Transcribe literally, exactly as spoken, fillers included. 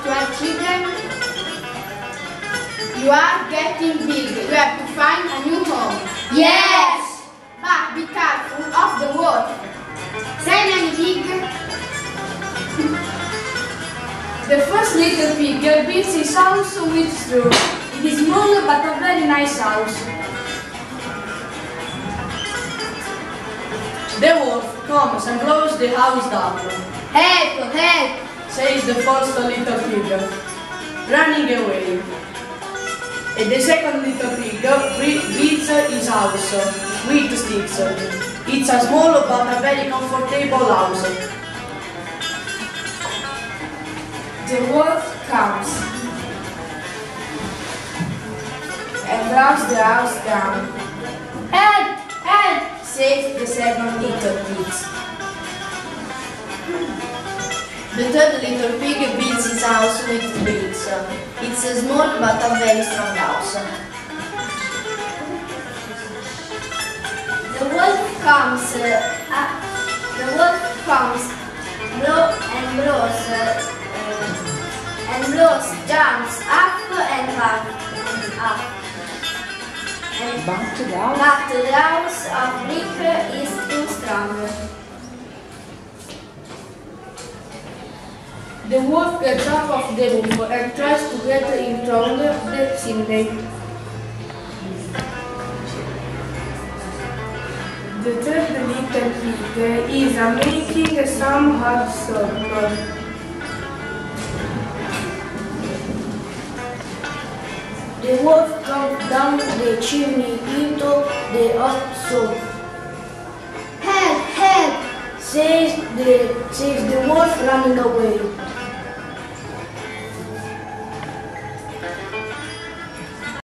to have children? You are getting big. You have to find a new home. Yes! But be careful of the wolf. Say any pig. The first little pig builds his house with straw. It is small but a very nice house. The wolf comes and blows the house down. Help! Help! Says the first little pig, running away. And the second little pig builds his house with sticks. It's a small but a very comfortable house. The wolf comes and blows the house down. Help! Help! Says the second little pig. The third little pig builds his house with bricks. It's a small but a very strong house. The wolf comes, uh, uh, the wolf comes, blow and blows, uh, uh, and blows, jumps up and up and up. And Back to the house. but the house of brick is too strong. The wolf gets up of the roof and tries to get in through the chimney. The third little pig is making some hot soup. The wolf comes down the chimney into the hot soup. Help! Help! Says the, says the wolf running away.